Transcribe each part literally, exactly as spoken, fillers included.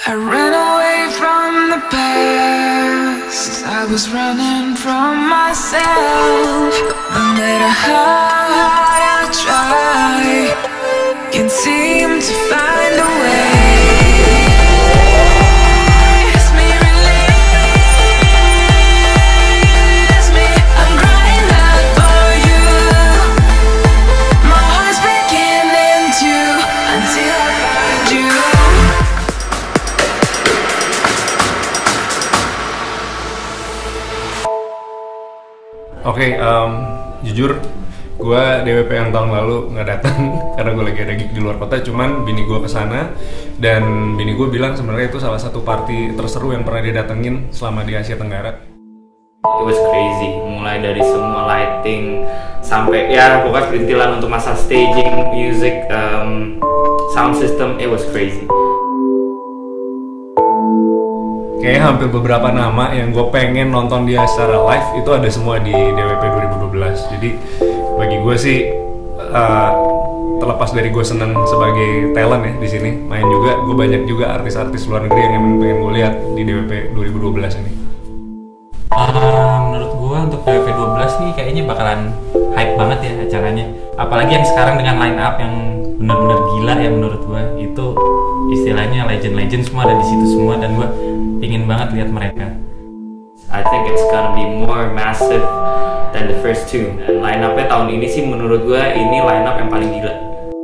I ran away from the past. I was running from myself. No matter how hard I try, can't seem to find a way. Oke, okay, um, jujur gue D W P yang tahun lalu nggak datang karena gue lagi ada gig di luar kota. Cuman bini gue kesana dan bini gue bilang sebenarnya itu salah satu party terseru yang pernah dia datengin selama di Asia Tenggara. It was crazy, mulai dari semua lighting sampai ya pokoknya perintilan untuk masa staging, music, um, sound system, it was crazy. Kayaknya hampir beberapa nama yang gue pengen nonton dia secara live itu ada semua di D W P dua ribu dua belas. Jadi bagi gue sih uh, terlepas dari gue seneng sebagai talent ya di sini, main juga gue banyak juga artis-artis luar negeri yang emang pengen gue lihat di D W P dua ribu dua belas ini. Uh, menurut gue untuk D W P dua belas nih kayaknya bakalan hype banget ya acaranya. Apalagi yang sekarang dengan line up yang benar-benar gila ya menurut gue. Itu istilahnya legend-legend semua ada di situ semua dan gue ingin banget lihat mereka. I think it's gonna be more massive than the first two. Dan line up-nya tahun ini sih menurut gue ini line up yang paling gila.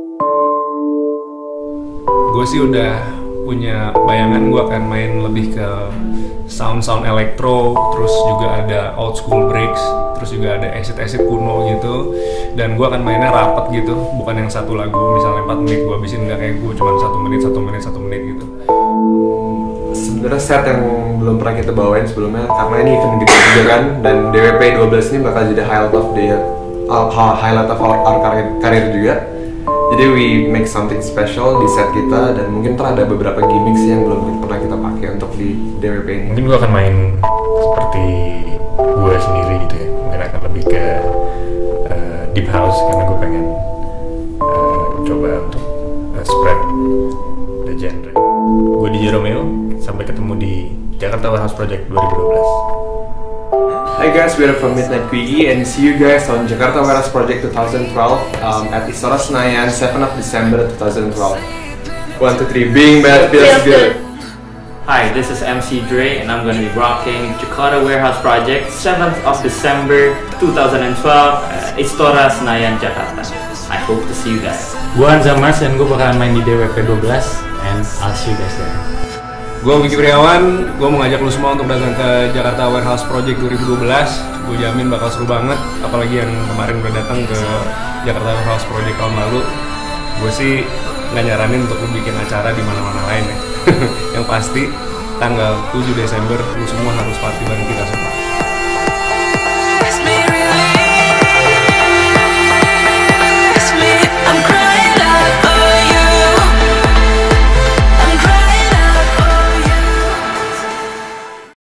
Gue sih udah punya bayangan gue akan main lebih ke sound-sound elektro, terus juga ada old school breaks, terus juga ada acid-acid kuno gitu. Dan gue akan mainnya rapet gitu, bukan yang satu lagu misalnya empat menit gue habisin, nggak kayak gue cuma satu menit, satu menit, satu menit gitu. Sebenarnya set yang belum pernah kita bawain sebelumnya karena ini event gede juga kan, dan D W P dua belas ini bakal jadi highlight of the uh, highlight of our, our career, career juga. Jadi we make something special di set kita dan mungkin ntar ada beberapa gimmick sih yang belum pernah kita pakai untuk di D W P ini. Mungkin gue akan main seperti gue sendiri gitu ya, mungkin akan lebih ke uh, deep house karena gue pengen uh, coba untuk uh, spread the genre. Gue D J Romeo, sampai ketemu di Jakarta Warehouse Project dua ribu dua belas. Hi guys, we're from Midnight Quiggy and see you guys on Jakarta Warehouse Project twenty twelve um, at Istora Senayan seventh of December twenty twelve. One, two, three, being bad feels good. Hi, this is M C Dre and I'm gonna be rocking Jakarta Warehouse Project seventh of December twenty twelve at Istora Senayan, Jakarta. I hope to see you guys. Gue Anza Mas dan gue bakalan main di D W P dua belas and I'll see you guys there. Gue Wiki Priawan, gue mau ngajak lu semua untuk datang ke Jakarta Warehouse Project dua ribu dua belas. Gue jamin bakal seru banget, apalagi yang kemarin udah datang ke Jakarta Warehouse Project tahun lalu. Gue sih nggak nyaranin untuk lu bikin acara di mana-mana lain ya. Yang pasti tanggal tujuh Desember lu semua harus party bareng kita semua.